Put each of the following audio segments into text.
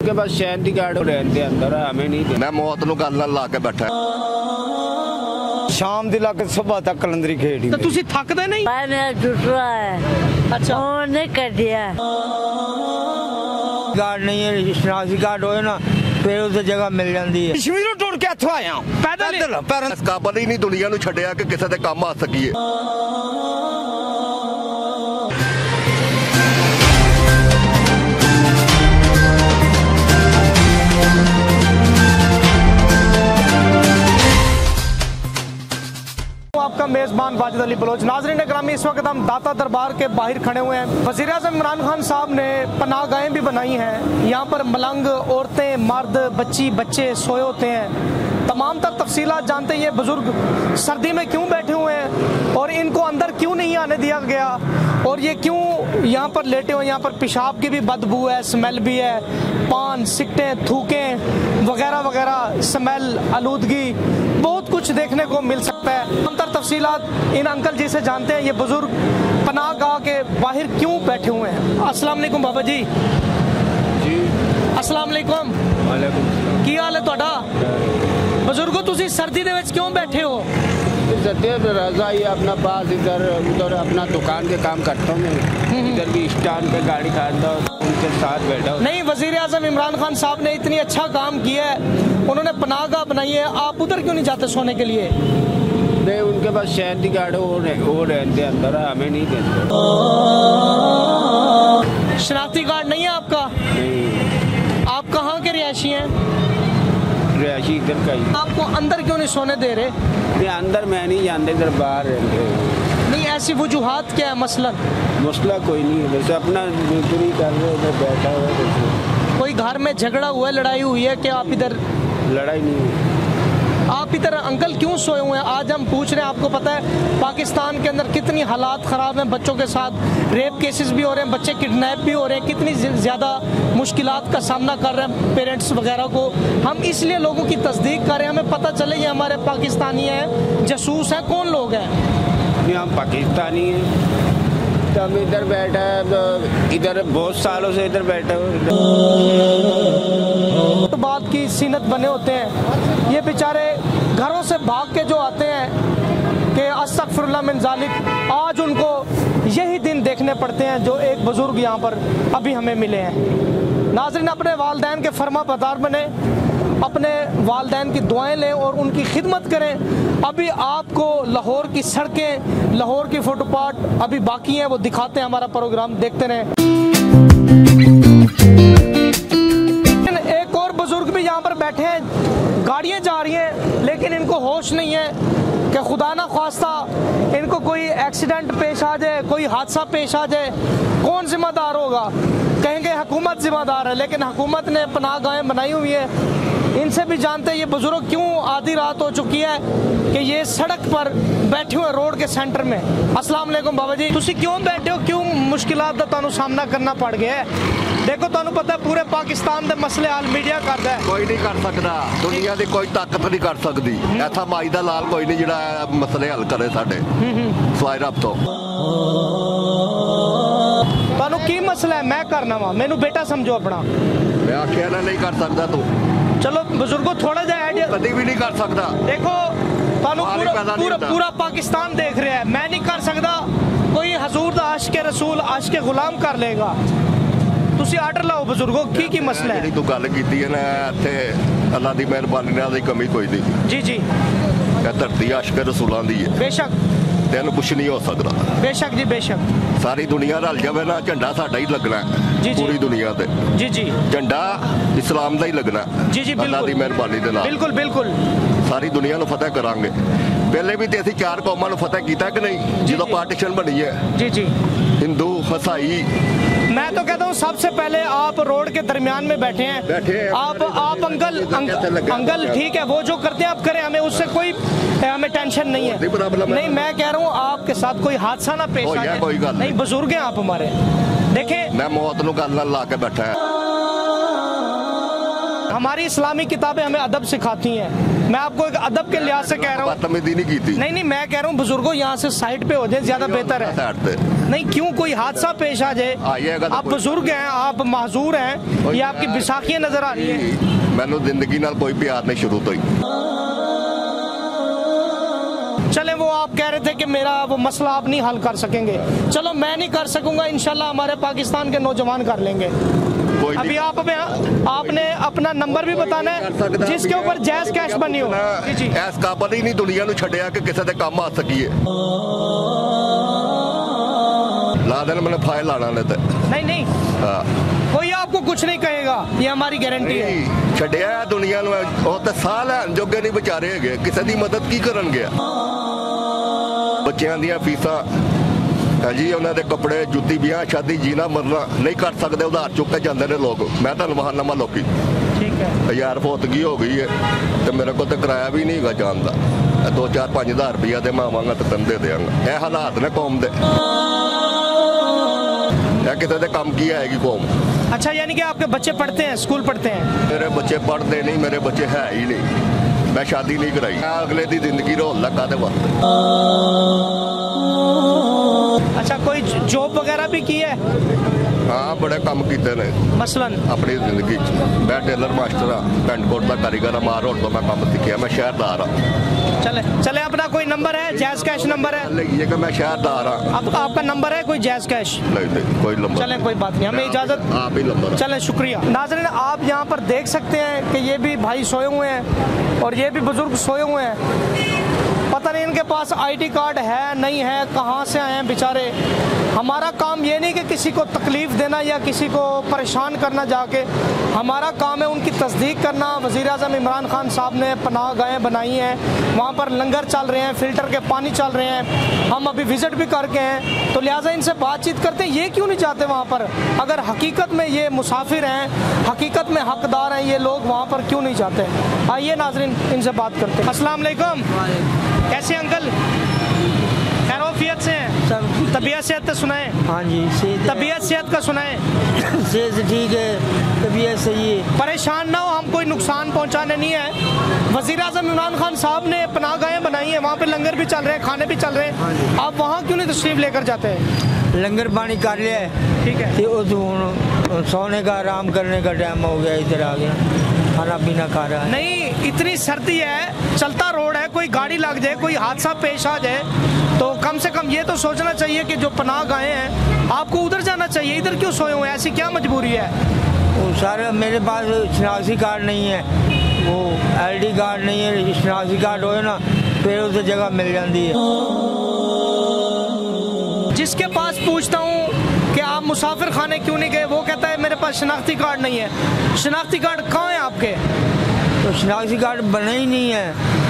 के बाद शहर की गाड़ रहते अंदर हमें नहीं। मैं मौत नूं गल नाल ला के बैठा शाम दी लाके सुबह तक कलंदरी खेड़ी। तो तुसी थकदे नहीं? मेरा टूटा है। अच्छा उन्होंने कर दिया। गार्ड नहीं है, शनासी गार्ड होए ना फिर उस जगह मिल जाती है। कश्मीरों टुर के इत्थों आया पैदल इस काबल ही नहीं दुनिया नूं छड्डिया कि किसी दे काम आ सकीए। आपका मेजबान वाजिद अली बलोच। नाज़रीन ग्रामी, इस वक्त हम दाता दरबार के बाहर खड़े हुए हैं। वज़ीर-ए-आज़म इमरान खान साहब ने पनाहगाहें भी बनाई हैं। यहाँ पर मलंग औरतें, मर्द, बच्चे सोए होते हैं। तमाम तर तफसीलात जानते हैं। ये बुजुर्ग सर्दी में क्यों बैठे हुए हैं और इनको अंदर क्यों नहीं आने दिया गया और ये क्यों यहाँ पर लेटे हुए। यहाँ पर पेशाब की भी बदबू है, स्मेल भी है, पान, सिगटें, थूकें वगैरह वगैरह, स्मेल, आलूदगी, बहुत कुछ देखने को मिल सकता है। अंतर तफसीलात इन अंकल जी से जानते हैं। ये बुजुर्ग पनाहगाह के बाहर क्यों बैठे हुए हैं। अस्सलाम वालेकुम बाबा जी। जी अस्सलाम वालेकुम। वालेकुम। की हाल है तुहाडा? बुजुर्गो तुसी सर्दी दे विच क्यों बैठे हो? रजा ही अपना पास इधर उधर अपना दुकान के काम करता हूँ मैं। इधर भी स्टैंड पे गाड़ी खाता हूँ, उनके साथ बैठा हूँ। नहीं, वज़ीर-ए-आज़म इमरान खान साहब ने इतनी अच्छा काम किया है, उन्होंने पनाहगाह बनाई है, आप उधर क्यों नहीं जाते सोने के लिए? नहीं, उनके पास शहर की गाड़ी वो रहते अंदर हमें नहीं देते। शनाख्ती कार्ड नहीं है आपका? नहीं। आप कहाँ के रिहायशी हैं? रिहायशी इधर का ही। आपको अंदर क्यों नहीं सोने दे रहे? नहीं, अंदर मैं नहीं जानते, इधर बाहर रहते। नहीं, ऐसी वजूहात क्या है मसलन? मसला कोई नहीं है, वैसे अपना मजदूरी कर रहे हैं, बैठा हुआ है। कोई घर में झगड़ा हुआ है, लड़ाई हुई है कि आप इधर? लड़ाई नहीं हुई। आप इधर अंकल क्यों सोए हुए हैं? आज हम पूछ रहे हैं। आपको पता है पाकिस्तान के अंदर कितनी हालात ख़राब हैं, बच्चों के साथ रेप केसेस भी हो रहे हैं, बच्चे किडनैप भी हो रहे हैं, कितनी ज़्यादा मुश्किलात का सामना कर रहे हैं पेरेंट्स वगैरह को। हम इसलिए लोगों की तस्दीक कर रहे हैं, हमें पता चले ये हमारे पाकिस्तानी हैं, जासूस हैं, कौन लोग हैं। नहीं, हम पाकिस्तानी हैं, तो हम इधर बैठा है, तो इधर बहुत सालों से इधर बैठे हुए। तो बात की सीनत बने होते हैं ये बेचारे, घरों से भाग के जो आते हैं कि अस्तगफिरुल्लाह मिन ज़ालिक, आज उनको यही दिन देखने पड़ते हैं जो एक बुजुर्ग यहाँ पर अभी हमें मिले हैं। नाज़रीन, अपने वालिदैन के फर्मा बरदार बने, अपने वालिदैन की दुआएं लें और उनकी खिदमत करें। अभी आपको लाहौर की सड़कें, लाहौर की फुटपाथ अभी बाकी हैं, वो दिखाते हैं। हमारा प्रोग्राम देखते रहें। एक और बुजुर्ग भी यहाँ पर बैठे हैं, गाड़ियाँ जा रही हैं लेकिन इनको होश नहीं है कि खुदा ना ख्वास्ता इनको कोई एक्सीडेंट पेश आ जाए, कोई हादसा पेश आ जाए, कौन जिम्मेदार होगा? कहेंगे हुकूमत जिम्मेदार है, लेकिन हुकूमत ने पनाहगाहें बनाई हुई है। इनसे भी जानते हैं ये बुजुर्ग क्यों आधी रात हो चुकी है कि ये सड़क पर बैठे हुए रोड के सेंटर में। अस्सलाम वालेकुम बाबा जी। तुसी क्यों बैठे हो, क्यों मुश्किलात दा तुहानू सामना करना पड़ गया है? देखो तुहानू पता है पूरे पाकिस्तान दे मसले हाल मीडिया करदा है। कोई नहीं कर सकदा, दुनिया की कोई ताकत नहीं कर सकती। ऐसा माई दा लाल कोई नहीं जिहड़ा मसले हल करे साडे सिवाय रब तो। तुहानू की मसला है? मैं करना वा, मैनू बेटा समझो अपना। मैं आखिया ना नहीं कर सकता तू। चलो बुजुर्गो थोड़ा जा आइडिया। कभी भी नहीं कर सकता। देखो तुहानू पूरा पाकिस्तान देख रहा है, मैं नहीं कर सकता, कोई हजूर दा आशिक रसूल आशिक गुलाम कर लेगा। तुसी आर्डर लाओ बुजुर्गो, की मसला है? तू गल कीती है ना, इत्थे अल्लाह दी मेहरबानी नाल कमी कोई नहीं। जी जी, ये धरती आशिक रसूलां दी है, बेशक तेन कुछ नहीं हो सकता। बेशक जी बेशक। सारी दुनिया रल जावे ना, झंडा साडा ही लगना है। जी, जी। पूरी दुनिया ते जी जी, झंडा इस्लाम दा ही लगना। जी जी, अल्लाह दी मेहरबानी दे नाल बिल्कुल बिल्कुल। सारी दुनिया नूं फतेह करांगे। पहले भी ते असीं 4 कौमां नूं फतेह कीता कि नहीं? ਜਦੋਂ पार्टीशन बनी है, जी जी, हिंदू ईसाई। मैं तो कहता हूँ सबसे पहले आप रोड के दरमियान में बैठे हैं, आप अंकल ठीक है, वो जो करते हैं आप करें, हमें उससे कोई हमें टेंशन नहीं है। नहीं, मैं कह रहा हूँ आपके साथ कोई हादसा ना पेश आ जाए। नहीं, बुजुर्ग हैं आप हमारे, देखें मैं मौत नूं गल नाल ला के बैठा है। हमारी इस्लामी किताबें हमें अदब सिखाती हैं। मैं आपको एक अदब के लिहाज से कह रहा हूँ, बदतमीजी नहीं की थी। नहीं, मैं कह रहा हूँ बुजुर्गों यहाँ से साइड पे हो जाए, ज्यादा बेहतर है। नहीं क्यों, कोई हादसा पेश आ जाए, आइएगा तो आप कोई- बुजुर्ग हैं, आप माजूर हैं, ये आपकी बिसाखियां नजर आ रही हैं। मैंने जिंदगी नाल कोई प्यार नहीं शुरू तो ही। चले वो आप कह रहे थे कि मेरा वो मसला आप नहीं हल कर सकेंगे, चलो मैं नहीं कर सकूंगा, इंशाल्लाह हमारे पाकिस्तान के नौजवान कर लेंगे। कोई अभी नहीं आपने अपना नंबर भी बताना है जिसके ऊपर जैज कैश बनी हो। जी जी। ਐਸ ਕਾਬਲ ਹੀ ਨਹੀਂ ਦੁਨੀਆ ਨੂੰ ਛੱਡਿਆ ਕਿ ਕਿਸੇ ਦੇ ਕੰਮ ਆ ਸਕੀਏ। ਲਾ ਦੇਣ ਮੈਨੂੰ ਫਾਇਲ ਲਾਣਾ ਨੇ ਤੇ नहीं नहीं, ਹਾਂ कोई आपको कुछ नहीं कहेगा, ये हमारी गारंटी है। ਛੱਡਿਆ ਦੁਨੀਆ ਨੂੰ, ਉਹ ਤਾਂ ਸਾਹ ਲੈਣ ਜੋਗੇ ਨਹੀਂ ਵਿਚਾਰੇ ਹੈਗੇ, ਕਿਸੇ ਦੀ ਮਦਦ ਕੀ ਕਰਨਗੇ। ਬੱਚਿਆਂ ਦੀਆਂ ਫੀਸਾਂ ਜੀ, ਉਹਨਾਂ ਦੇ ਕੱਪੜੇ, ਜੁੱਤੀ, ਵਿਆਹ ਸ਼ਾਦੀ, ਜੀਣਾ ਮਰਨਾ ਨਹੀਂ ਕਰ ਸਕਦੇ, ਉਧਾਰ ਚੁੱਕ ਕੇ ਜਾਂਦੇ ਨੇ ਲੋਕ। ਮੈਂ ਤੁਹਾਨੂੰ ਮਹਾਨਮਾ ਲੋਕੀ ठीक है। 1000 ਫੋਤਗੀ ਹੋ ਗਈ ਹੈ ਤੇ ਮੇਰੇ ਕੋਲ ਤਾਂ ਕਿਰਾਇਆ ਵੀ ਨਹੀਂ ਹੈਗਾ ਜਾਣ ਦਾ। 2-4-5,000 ਰੁਪਇਆ ਦੇ ਮੈਂ ਆਵਾਂਗਾ ਤੇ ਤੈਨੂੰ ਦੇ ਦਿਆਂਗਾ। ਇਹ ਹਾਲਾਤ ਨੇ ਕੌਮ ਦੇ, ਇਹ ਕਿਸੇ ਦੇ ਕੰਮ ਕੀ ਆਏਗੀ ਕੌਮ। अच्छा, यानी कि आपके बच्चे पढ़ते हैं, स्कूल पढ़ते हैं? ਮੇਰੇ ਬੱਚੇ ਪੜ੍ਹਦੇ ਨਹੀਂ, ਮੇਰੇ ਬੱਚੇ ਹੈ ਹੀ ਨਹੀਂ। ਮੈਂ ਸ਼ਾਦੀ ਨਹੀਂ ਕਰਾਈ, ਮੈਂ ਅਗਲੇ ਦੀ ਜ਼ਿੰਦਗੀ ਰੋਲ ਲੱਗਾ ਦੇ ਵਾਸਤੇ। अच्छा, कोई जॉब वगैरह भी की है? ਹਾਂ ਬੜੇ ਕੰਮ ਕੀਤੇ ਨੇ मसलन? ਆਪਣੀ ਜ਼ਿੰਦਗੀ 'ਚ। ਮੈਂ ਟੇਲਰ ਮਾਸਟਰ ਆ, ਪੈਂਟਕੋਟ ਦਾ ਕਾਰੀਗਰ ਆ, ਮਾਰ ਰੋਡ ਤੋਂ ਮੈਂ ਕੰਮ ਸਿੱਖਿਆ। ਮੈਂ ਸ਼ਹਿਰਦਾਰ ਆ। चले चले, अपना कोई नंबर है, जैज कैश नंबर है? ये कि मैं शहरदार हाँ। अब आपका नंबर है कोई जैज कैश? नहीं कोई नंबर। चलें, कोई बात नहीं, हमें इजाजत। आप ही नंबर। चलें, शुक्रिया। नाज़रीन, आप यहाँ पर देख सकते हैं कि ये भी भाई सोए हुए हैं और ये भी बुजुर्ग सोए हुए हैं। पता नहीं इनके पास आईडी कार्ड है नहीं है, कहाँ से आए हैं बेचारे। हमारा काम ये नहीं कि किसी को तकलीफ देना या किसी को परेशान करना जाके, हमारा काम है उनकी तस्दीक करना। वज़ीर आज़म इमरान खान साहब ने पनाह गाहें बनाई हैं, वहाँ पर लंगर चल रहे हैं, फ़िल्टर के पानी चल रहे हैं, हम अभी विज़िट भी करके हैं, तो लिहाजा इनसे बातचीत करते हैं। ये क्यों नहीं जाते वहाँ पर? अगर हकीकत में ये मुसाफिर हैं, हकीकत में हकदार हैं ये लोग, वहाँ पर क्यों नहीं जाते? आइए नाज़रीन, इनसे बात करते हैं। अस्सलाम वालेकुम, कैसे अंकल? खैरोफियत से हैं? तबीयत सेहत तो सुनाएं। हाँ जी, तबीयत सेहत का सुनाएं। सेहत ठीक है, तबीयत सही है। परेशान ना हो, हम कोई नुकसान पहुंचाने नहीं है। वज़ीर आज़म इमरान खान साहब ने पनाह गाहें बनाई हैं, वहाँ पे लंगर भी चल रहे हैं, खाने भी चल रहे हैं, आप वहाँ क्यों नहीं तशरीफ लेकर जाते हैं? लंगर पानी कर लिया है, ठीक है। तो उस सोने का आराम करने का टाइम हो गया, इधर आ गया, खाना पीना खा रहा है। नहीं, इतनी सर्दी है, चलता रोड है, कोई गाड़ी लग जाए, कोई हादसा पेश आ जाए, तो कम से कम ये तो सोचना चाहिए कि जो पनाह गाहें हैं आपको उधर जाना चाहिए, इधर क्यों सोए हुए हैं? ऐसी क्या मजबूरी है? वो सारे मेरे पास शनाख्ती कार्ड नहीं है, वो आईडी कार्ड नहीं है। शनाख्ती कार्ड हो ना फिर उसे जगह मिल जाती है। जिसके पास पूछता हूँ कि आप मुसाफिर खाने क्यों नहीं गए, वो कहता है मेरे पास शनाख्ती कार्ड नहीं है। शनाख्ती कार्ड कहाँ है आपके? तो शनाख्ती कार्ड बना ही नहीं है,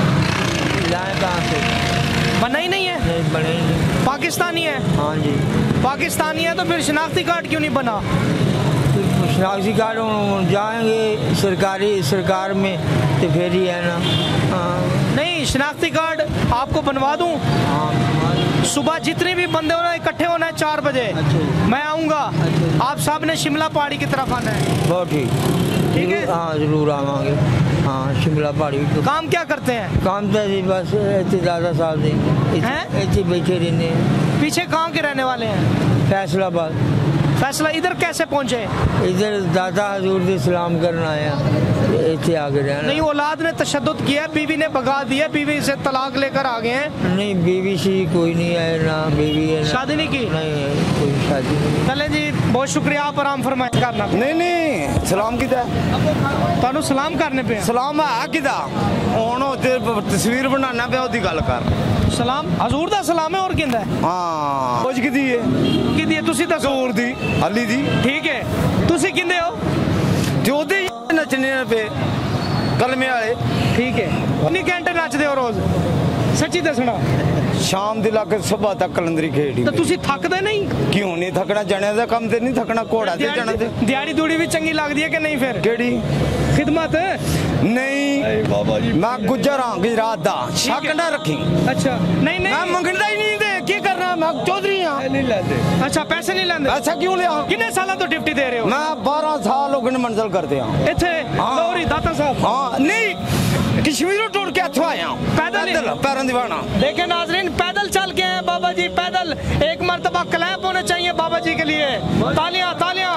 लाए कहाँ से? बना ही नहीं है? नहीं बना ही नहीं। पाकिस्तानी है? हाँ जी। पाकिस्तानी है तो फिर शनाख्ती कार्ड क्यों नहीं बना? शनाख्ती कार्ड जाएंगे सरकार में तो फिर ही है ना। हाँ। नहीं, शनाख्ती कार्ड आपको बनवा दूं? हाँ। सुबह जितने भी बंदे होना इकट्ठे होना है 4 बजे, अच्छा। मैं आऊँगा। अच्छा। आप साहब ने शिमला पहाड़ी की तरफ आना है। बहुत ठीक, ठीक है। हाँ जरूर आवांगे। हाँ शिमला पहाड़ी तो काम क्या करते हैं? काम तो ऐसे बस इतने ज़्यादा साल नहीं, हैं? ऐसे बैठे रहने हैं। पीछे कहाँ के रहने वाले हैं? फैसलाबाद। फैसला इधर कैसे पहुँचे? इधर दादा हजूर से सलाम करना आया, ऐसे आगे रहना। नहीं, औलाद ने तशद्दुद किया, बीवी ने भगा दिया, बीवी से तलाक लेकर आ गए हैं। नहीं बीवी सी कोई नहीं है ना, बीवी है ना। शादी नहीं की? नहीं है, कोई शादी नहीं। चले जी, बहुत शुक्रिया, आप आराम फरमाए करना। नहीं सलाम किदा ਤੁਹਾਨੂੰ सलाम करने पे सलाम है किदा ਹੁਣ ਉੱਤੇ ਤਸਵੀਰ ਬਣਾਉਣਾ ਪਿਆ ਉਹਦੀ ਗੱਲ ਕਰ सलाम हजूर दा सलाम है और किंदा है? ਹਾਂ ਕੁਝ ਕਿਦੀ ਹੈ किदी है तुसी दसो? ਜ਼ੋਰ ਦੀ ਹਲੀ ਦੀ ठीक है, तुसी किंदे हो? ਜੋਦੇ ਨੱਚਣੇ ਪਏ ਕਲਮੇ ਵਾਲੇ ठीक है। कितने घंटे नचदे हो रोज? सच्ची दसना। ਸ਼ਾਮ ਦੀ ਲੱਗ ਸਵੇਰ ਤੱਕ ਕਲੰਦਰੀ ਖੇਡੀ तो तुसी थकदे नहीं? ਕਿਉਂ ਨਹੀਂ ਥਕਣਾ ਜਣਿਆਂ ਦਾ ਕੰਮ ਤੇ ਨਹੀਂ ਥਕਣਾ ਘੋੜਾ ਤੇ ਜਾਣਾ ਤੇ दिहाड़ी दूड़ी भी चंगी लगदी है कि नहीं? फिर ਕਿਹੜੀ खिदमत? ਨਹੀਂ ਬਾਬਾ ਜੀ ਮੈਂ ਗੁੱਜਰ ਹਾਂ ਗੁਜਰਾਤ ਦਾ ਸ਼ੱਕ ਨਾ ਰੱਖੀ अच्छा, नहीं ਮੈਂ नहीं, ਮੰਗਦਾ ਹੀ ਨਹੀਂ ਤੇ ਕੀ ਕਰਨਾ ਮੈਂ ਚੌਧਰੀ ਹਾਂ ਨਹੀਂ ਲੈਂਦੇ अच्छा पैसे नहीं लेंदे? ਐਸਾ ਕਿਉਂ ਲਿਆ किन्ने सालों तो डिप्टी दे रहे हो? ਮੈਂ 12 ਸਾਲ ਹੋ ਗਏ ਨੇ ਮੰਜ਼ਲ ਕਰਦੇ ਹਾਂ इत्थे हाँ। लोहरी दाता साहब ਹਾਂ ਨਹੀਂ कश्मीरों टूट के ਇੱਥੋਂ ਆਇਆ पैदल ही? ਪੈਰਾਂ ਦੀ ਬਾਣਾ देखे नाजरीन, पैदल चल के आए बाबा बाबा जी पैदल, एक मरतबा क्लैप होने चाहिए बाबा जी के लिए, तालियां तालियां।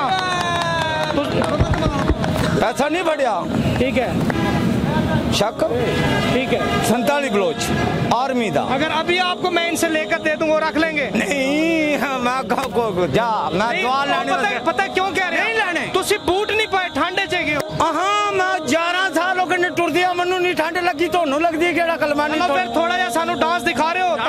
पैसा नहीं बढ़िया, ठीक है शक ठीक है। 47 बलोच आर्मी दा। अगर अभी आपको मैं इनसे लेकर दे दूं वो रख लेंगे? नहीं मैं को जा मैं नहीं, दवा लाने पता है क्यों कह रहे हैं? नहीं लाने। तुसी बूट नहीं पाए ठंडे च गए हो। हाँ मैं 11 साल हो गए टुर दिया, मनु नहीं ठंड लगी, ਤੁਹਾਨੂੰ लगदी केड़ा कलमा नहीं। फिर थोड़ा जा सानू डांस दिखा रहे हो?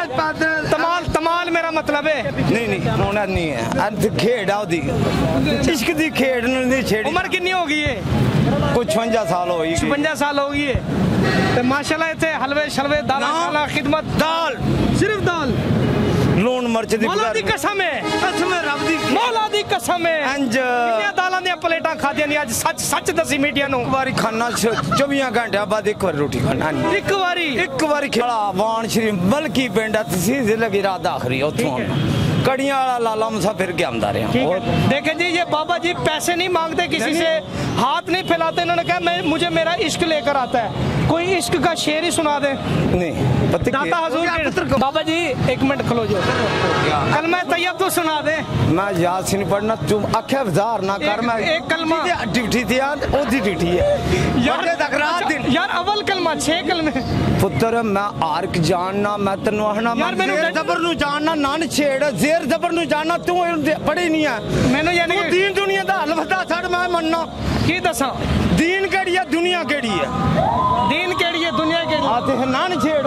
तमाल तमाल मेरा मतलब है। नहीं होना नहीं है, अद खेड़ आउदी इश्क दी खेड़ नहीं छेड़ी। उम्र कितनी हो गई है? कुछ 56 साल हो गई। 56 साल हो गई है तो माशाल्लाह इतने हलवे शलवे दाल खाना खिदमत। दाल सिर्फ दाल, लून मिर्च दी मौला दी कसम है, कसम है रब दी, मौला दी कसम है। अंज कितने दालां दी प्लेटां खादियां नहीं अज? सच सच दसी मीडिया नु। एक बारी खाना 24 घंटे बाद एक बार रोटी खाना नहीं। एक बारी खेला वाण श्री बल्कि पिंड तहसील लगी रात आखरी उथों कड़ियां वाला लाला मुसाफिर के आमदा रहा। देखें जी ये बाबा जी पैसे नहीं मांगते किसी से, हाथ नहीं फैलाते। इन्होंने कहा मुझे मेरा इश्क लेकर आता है। कोई इश्क का शेर ही सुना दे। नहीं दाता हजूर के बाबा जी एक मिनट खलो जो कलमा तैयब तो सुना दे। मैं यासीन पढ़ना तुम आखे बाजार ना कर। मैं एक कलमा ड्यूटी थी ओदी ड्यूटी है यार तक रात दिन। यार अव्वल कलमा 6 कलमे। पुत्र मैं आर्क जानना, मैं तेन आखना मैं जबर नु जानना, नान छेड़ जेर जबर नु जानना, तू पढ़ी नहीं है। मैंने यानी कि दीन दुनिया दा हल बता छड़ मैं मनना की दसा दीन केड़ी है दुनिया केड़ी है। दीन केड़ी है दुनिया केड़ी? आते हैं नान छेड़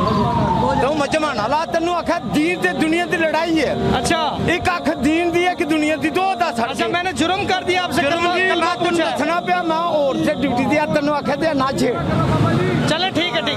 तो मजमान ला तेनू आखा दीन ते दुनिया दी लड़ाई है। अच्छा एक आख दीन दी है कि दुनिया दी, दो दा छड़। अच्छा मैंने जुर्म कर दिया आपसे? कलमा दसना पिया मैं और से ड्यूटी दी तेनू आखे दे ना छेड़। चले ठीक है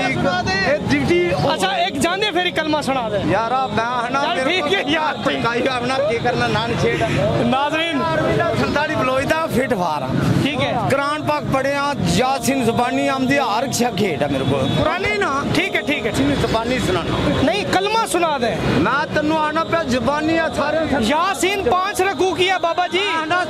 ड्यूटी। अच्छा एक जाने फिर कलमा सुना दे यार। मैं ना ठीक है यार काई अपना के करना नान छेड़। नाज़रीन 47 बलोच दा फिट फार ठीक है। कुरान पाक पढ़े यासीन ज़बानी आमदी हर खेड है मेरे को पुरानी ना। ठीक है ज़बानी सुनाना नहीं कलमा सुना दे। मैं तेनू आना पे ज़बानी सारे यासीन 5 रकू किया बाबा जी। आना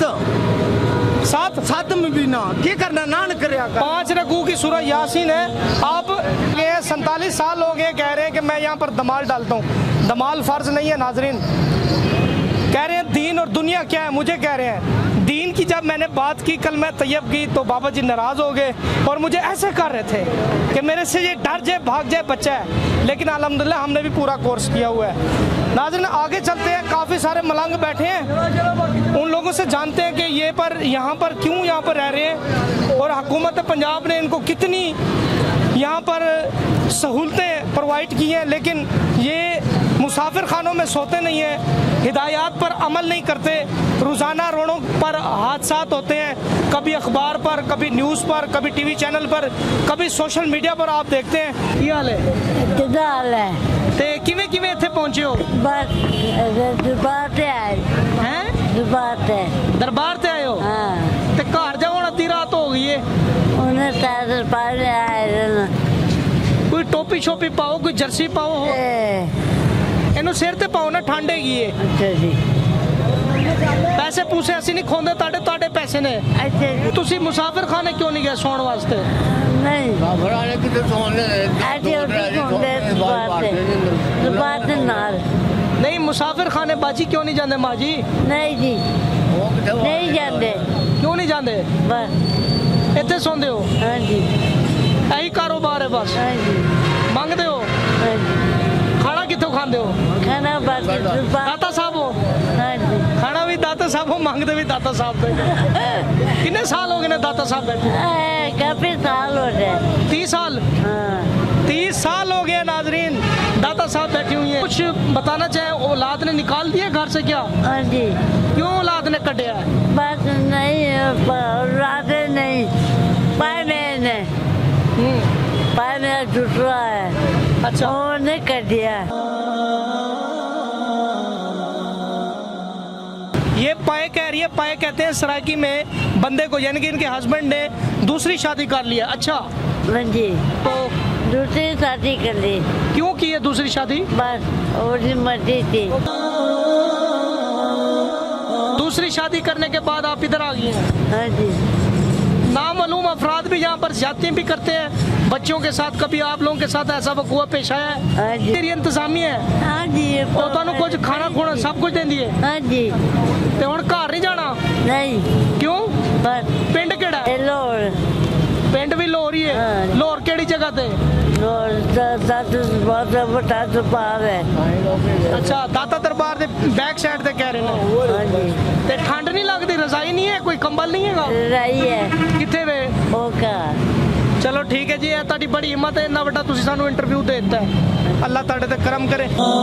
7 में भी ना क्या करना नान करया कर। 5 रकू की सूरह यासीन है। आप 47 साल हो गए कह रहे हैं कि मैं यहाँ पर दमाल डालता हूँ। दमाल फर्ज नहीं है नाजरीन। कह रहे हैं दीन और दुनिया क्या है, मुझे कह रहे हैं दीन की। जब मैंने बात की कल मैं तैयब की तो बाबा जी नाराज हो गए और मुझे ऐसे कर रहे थे कि मेरे से ये डर जाए भाग जाए बच्चा है। लेकिन अल्हम्दुलिल्लाह हमने भी पूरा कोर्स किया हुआ है। नाज़रीन आगे चलते हैं। काफ़ी सारे मलंग बैठे हैं, उन लोगों से जानते हैं कि ये पर यहाँ पर क्यों यहाँ पर रह रहे हैं और हुकूमत पंजाब ने इनको कितनी यहाँ पर सहूलतें प्रोवाइड की हैं। लेकिन ये मुसाफिर खानों में सोते नहीं हैं, हिदायत पर अमल नहीं करते। रोज़ाना रोडों पर हादसात होते हैं, कभी अखबार पर, कभी न्यूज़ पर, कभी टीवी चैनल पर, कभी सोशल मीडिया पर आप देखते हैं। ये हाल है ते किवें किवें इत्थे पहुंचे हो? बस दरबार ते आए हैं? दरबार ते आए हो? हाँ। ते घर जाओ अद्धी रात हो गई है। उन्हें दरबार आए कोई टोपी शोपी पाओ, कोई जर्सी पाओ, इन्हू सिर ते पाओ ना, ठंड हैगी है। अच्छा जी। पैसे पूसे असि नहीं खोंदे, ताड़े पैसे ने। अच्छा जी। तुसी मुसाफिर खाने क्यों नहीं गए सोने वास्ते? नहीं नाल नहीं मुसाफिर खाने बाजी क्यों नहीं जाते माँ जी? नहीं जी नहीं जाते। क्यों नहीं जाते? बस इतने सोंदे हो? हाँ जी। यही कारोबार है बस? हाँ जी। मंगते हो? हाँ जी। खाना कितों खाते हो? खाना बस दाता साहब हो? हाँ जी। खाना भी दाता साहब हो, मांगते भी दाता साहब थे। कितने साल हो गए ना दाता साहब बैठे? काफी साल हो गए। 30 साल? हाँ। 30 साल हो गए नाजरीन दाता साहब बैठी हुई है। कुछ बताना चाहे, औलाद ने निकाल दिया घर से क्या? हाँ जी। क्यों औलाद ने कटिया है? बस नहीं रात नहीं पाए मेरा टूट रहा है। अच्छा नहीं कर दिया। ये पाए कह रही है, पाए कहते हैं सरायकी में बंदे को, यानी कि इनके हस्बैंड ने दूसरी शादी कर लिया। अच्छा हाँ जी। तो दूसरी शादी कर ली। क्यों की है दूसरी शादी? बस और मर्जी थी। दूसरी शादी करने के बाद आप इधर आ गई हैं? हाँ जी। नामालूम अफराद भी यहाँ पर ज्यादती भी करते हैं बच्चों के साथ, कभी आप लोगों के साथ ऐसा वकूआ पेश आया हाँ है? जी। तेरी इंतजामी है हाँ जी ਉਹ ਤੁਹਾਨੂੰ ਕੁਝ ਖਾਣਾ ਖੋਣਾ ਸਭ ਕੁਝ ਦਿੰਦੀ ਹੈ हाँ जी ਤੇ ਹੁਣ ਘਰ ਨਹੀਂ ਜਾਣਾ नहीं ਕਿਉਂ? पर ਪਿੰਡ ਕਿਹੜਾ ਹੈ? लोर ਪਿੰਡ ਵੀ ਲਾਹੌਰ ਹੀ ਹੈ। ਹਾਂ। ਲਾਹੌਰ ਕਿਹੜੀ ਜਗ੍ਹਾ ਤੇ? बहुत बड़ा तो पाव है ਅੱਛਾ ਦਾਤਾ ਦਰਬਾਰ ਦੇ ਬੈਕ ਸਾਈਡ ਤੇ ਕਹਿ ਰਹੇ ਨੇ। हाँ जी ਤੇ ਠੰਡ ਨਹੀਂ ਲੱਗਦੀ? ਰਜ਼ਾਈ ਨਹੀਂ ਹੈ? ਕੋਈ ਕੰਬਲ ਨਹੀਂ ਹੈਗਾ? रही है ਕਿੱਥੇ ਵੇ? ओका ਚਲੋ ਠੀਕ ਹੈ ਜੀ, ਇਹ ਤੁਹਾਡੀ ਬੜੀ ਹਿੰਮਤ ਹੈ, ਇੰਨਾ ਵੱਡਾ ਤੁਸੀਂ ਸਾਨੂੰ ਇੰਟਰਵਿਊ ਦੇ ਦਿੱਤਾ ਹੈ। ਅੱਲਾਹ ਤੁਹਾਡੇ ਤੇ ਕਰਮ करे।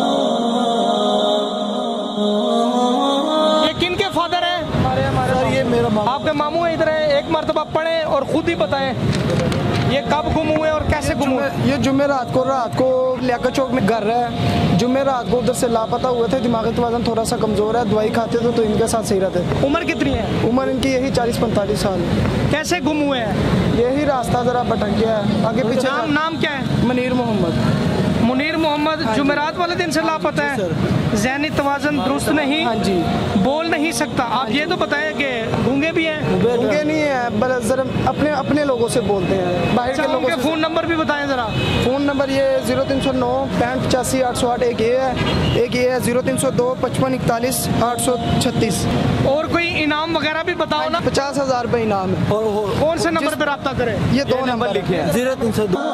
ये किनके फादर है? सर ये मेरा आपके मामू है इधर है। एक मरतबा पढ़े और खुद ही बताएं ये कब गुम हुए और कैसे गुम हुए? ये जुम्मे रात को लियाकत चौक में घर है। जुम्मे रात को उधर से लापता हुए थे। दिमागी तवाज़ुन थोड़ा सा कमज़ोर है, दवाई खाते थे तो इनके साथ सही रहते। उम्र कितनी है? उम्र इनकी यही 40-45 साल। कैसे गुम हुए हैं? यही रास्ता ज़रा भटक गया है, आगे पीछे। नाम क्या है? मनीर मोहम्मद। मुनीर मोहम्मद जुमेरात वाले दिन से लापता है। ज़हनी तवाज़ुन दुरुस्त नहीं, हाँ जी। बोल नहीं सकता। आप ये तो बताएं कि गूंगे भी हैं? गूंगे नहीं है, बस जरा अपने लोगों से बोलते हैं, बाहर के लोगों से। फ़ोन नंबर भी बताएं ज़रा। फ़ोन नंबर ये 0309 65 85 808, एक ये है 0302 55 41 836। और कोई इनाम वगैरह भी बताओ ना। 50,000 रुपये इनाम है। कौन से नंबर पे रब्ता करें? ये 2 नंबर लिखे हैं। 0302।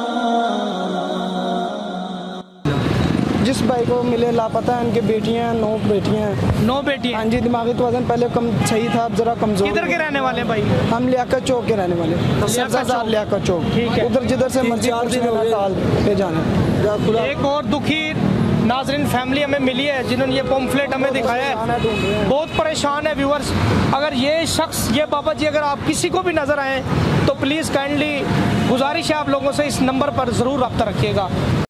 जिस भाई को मिले लापता है, उनकी बेटियां हैं, 9 बेटियां हैं। 9 बेटी हाँ जी, दिमागी तवाज़ुन पहले कम सही था, अब जरा कमजोर। किधर के रहने वाले भाई? हम लियाकत चौक के रहने वाले। चौक। लियाकत चौक, ठीक है। उधर जिधर से मर्जी ताल पे जाना। एक और दुखी नाजरीन फैमिली हमें मिली है जिन्होंने ये पम्फलेट हमें दिखाया है। बहुत परेशान है व्यूअर्स। अगर ये शख्स, ये बाबा जी, अगर आप किसी को भी नजर आए तो प्लीज़ काइंडली गुजारिश है आप लोगों से इस नंबर पर ज़रूर रब्ता रखिएगा।